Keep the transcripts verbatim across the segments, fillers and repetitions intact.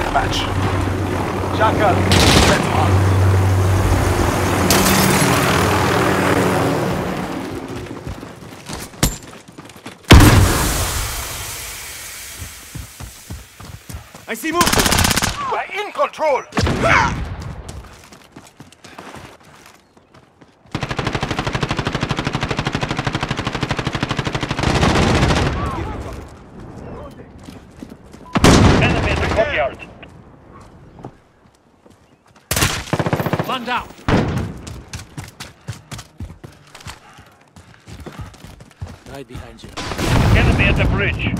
Deathmatch. Shotgun, let's hunt. I see movement! We're in control! Enemy at the courtyard. One down. Right behind you. Enemy at the bridge.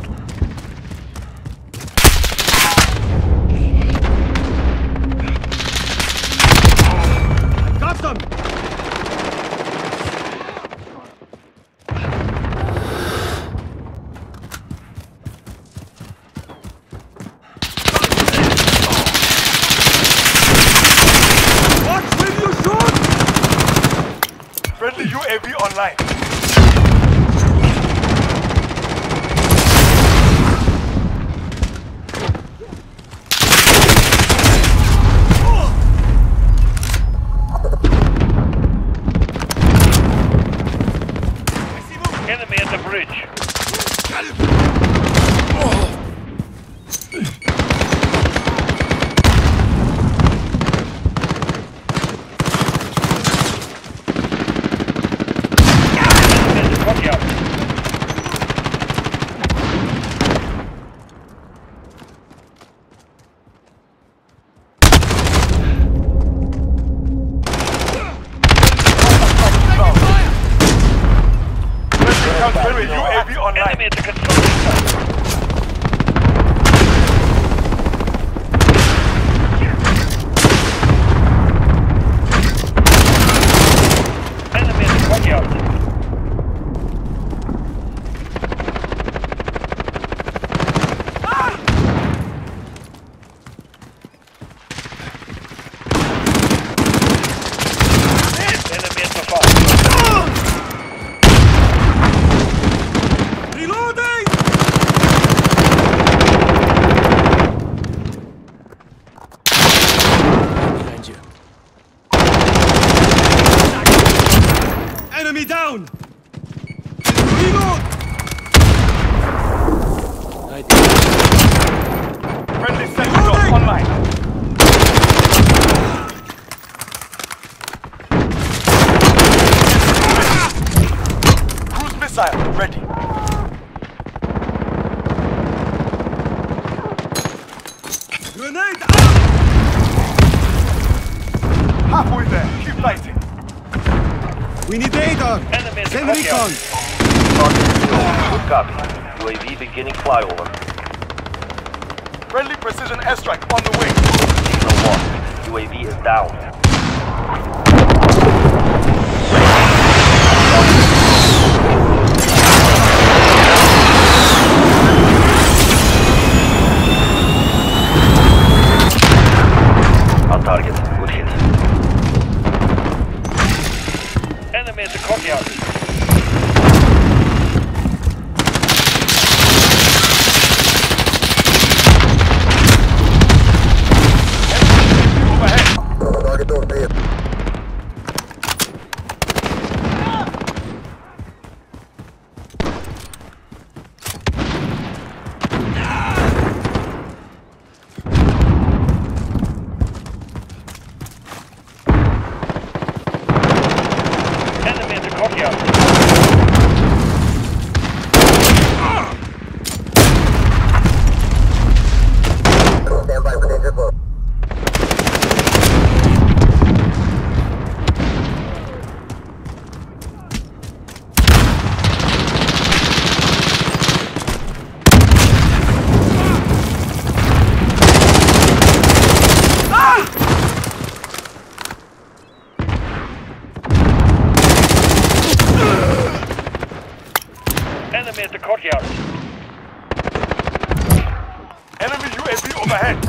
Got them! Watch when you shoot! Friendly U A V online. Enemy at the bridge. Enemy at the courtyard. Friendly U A V online. Enemy at the construction site. Enemy at the courtyard. Enemy at the farm. Reloading! Behind you. Enemy down! Reload! Right. Friendly sentry online. Cruise missile ready. Grenade out! Halfway there. Keep fighting. We need data! Enemy at the Send courtyard. recon! Good copy. U A V beginning flyover. Friendly precision airstrike on the way. Signal lost. U A V is down. On target. Good hit. Enemy at the courtyard. Enemy at the courtyard. Stand by for danger close. Enemy at the courtyard. Enemy U A V overhead.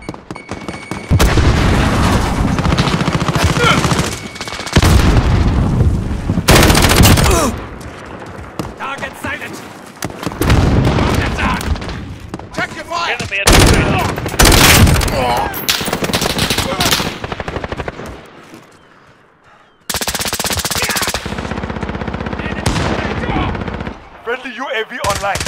Target sighted! Check your fire. Enemy at the bridge. Friendly U A V online.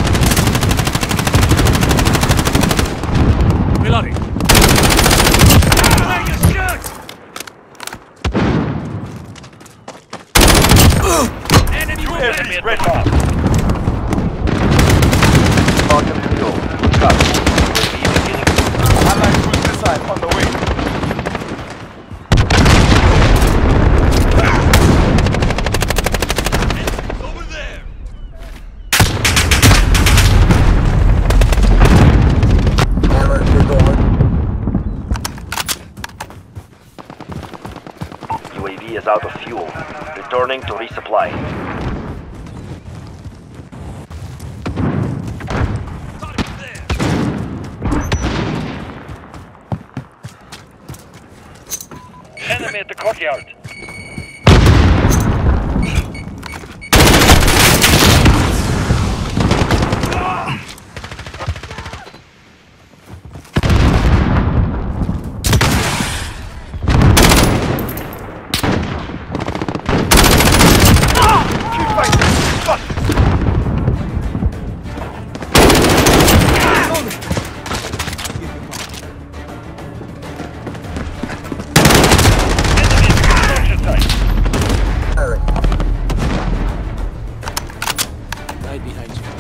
Reloading. Where you shoot! Enemy U A V Enemy at the ready. top. Target fuel. Good copy. U A V beginning. Allied cruise missile on the way. over there! Camera is on. U A V is out of fuel. Returning to resupply. Target there! Enemy at the courtyard. Keep fighting. Fuck. Enemy at the construction site. Firing. Right behind you.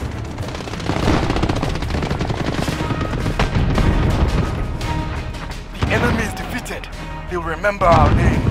The enemy is defeated. He'll remember our name.